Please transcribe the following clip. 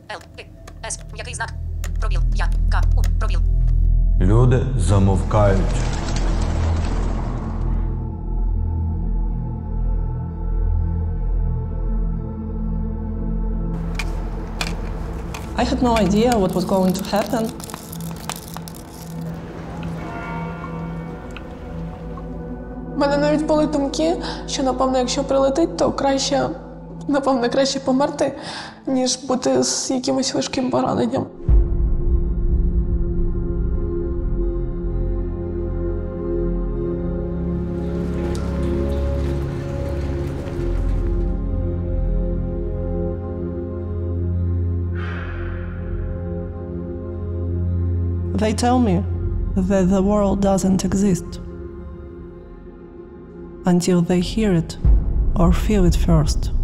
Л, С, який знак? Пробіл, Я, К, У, пробіл. Люди замовкають. I had no idea what was going to happen. У мене навіть були думки, що, напевно, якщо прилетить, то краще померти, ніж бути з якимось важким пораненням. They tell me that the world doesn't exist until they hear it or feel it first.